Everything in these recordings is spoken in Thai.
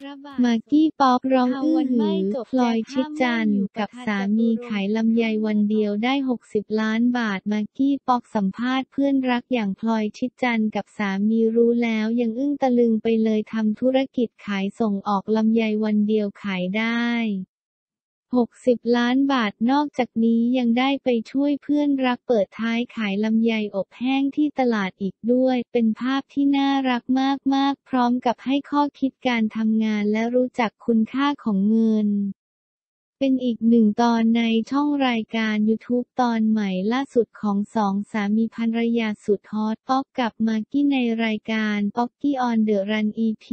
มากกี้ป๊อกร้องอื้อหือพลอยชิดจันทร์กับสามีขายลำไยวันเดียวได้60 ล้านบาทมากกี้ป๊อกสัมภาษณ์เพื่อนรักอย่างพลอยชิดจันทร์กับสามีรู้แล้วยังอึ้งตะลึงไปเลยทำธุรกิจขายส่งออกลำไยวันเดียวขายได้60 ล้านบาทนอกจากนี้ยังได้ไปช่วยเพื่อนรักเปิดท้ายขายลำไยอบแห้งที่ตลาดอีกด้วยเป็นภาพที่น่ารักมากๆพร้อมกับให้ข้อคิดการทำงานและรู้จักคุณค่าของเงินเป็นอีกหนึ่งตอนในช่องรายการ YouTube ตอนใหม่ล่าสุดของสองสามีภรรยาสุดฮอตป๊อกกับมากกี้ในรายการป๊อกกี้ออนเดอะรัน EP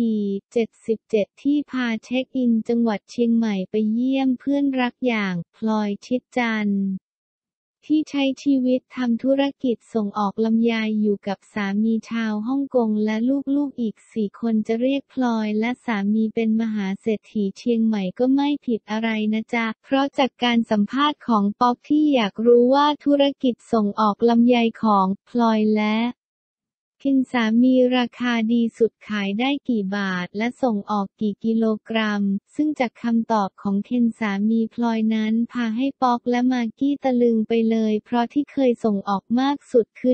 77ที่พาเช็คอินจังหวัดเชียงใหม่ไปเยี่ยมเพื่อนรักอย่างพลอยชิดจันทร์ที่ใช้ชีวิตทำธุรกิจส่งออกลำไยอยู่กับสามีชาวฮ่องกงและลูกๆอีก4 คนจะเรียกพลอยและสามีเป็นมหาเศรษฐีเชียงใหม่ก็ไม่ผิดอะไรนะจ๊ะเพราะจากการสัมภาษณ์ของป๊อกที่อยากรู้ว่าธุรกิจส่งออกลำไยของพลอยและคินสามีราคาดีสุดขายได้กี่บาทและส่งออกกี่กิโลกรัมซึ่งจากคำตอบของเคนสามีพลอยนั้นพาให้ป๊อกและมากกี้ตะลึงไปเลยเพราะที่เคยส่งออกมากสุดคือ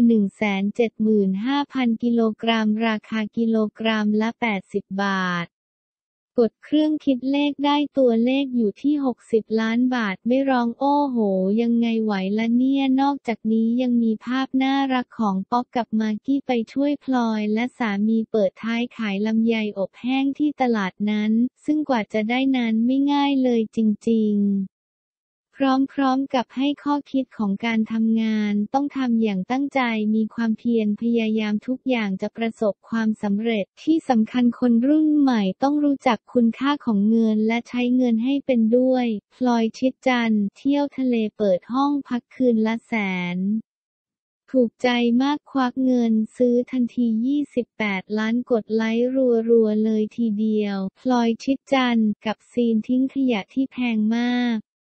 175,000 กิโลกรัมราคากิโลกรัมละ80 บาทกดเครื่องคิดเลขได้ตัวเลขอยู่ที่60 ล้านบาทไม่ร้องโอ้โหยังไงไหวละเนี่ยนอกจากนี้ยังมีภาพน่ารักของป๊อกกับมากกี้ไปช่วยพลอยและสามีเปิดท้ายขายลำไยอบแห้งที่ตลาดนั้นซึ่งกว่าจะได้นั้นไม่ง่ายเลยจริงๆพร้อมกับให้ข้อคิดของการทำงานต้องทำอย่างตั้งใจมีความเพียรพยายามทุกอย่างจะประสบความสำเร็จที่สำคัญคนรุ่นใหม่ต้องรู้จักคุณค่าของเงินและใช้เงินให้เป็นด้วยพลอยชิดจันทร์เที่ยวทะเลเปิดห้องพักคืนละ100,000ถูกใจมากควักเงินซื้อทันที28 ล้านกดไลค์รัวๆเลยทีเดียวพลอยชิดจันทร์กับซีนทิ้งขยะที่แพงมาก